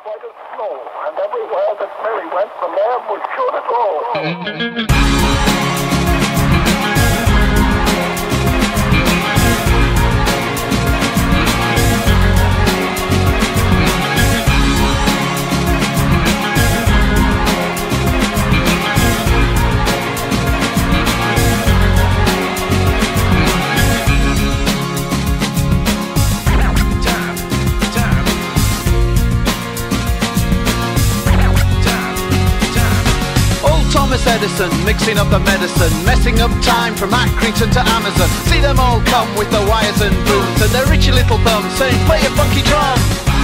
white as snow, and everywhere that Mary went, the lamb was sure to go. Thomas Edison, mixing up the medicine, messing up time from Accrington to Amazon. See them all come with the wires and boots and their richy little thumbs saying, play a funky drum.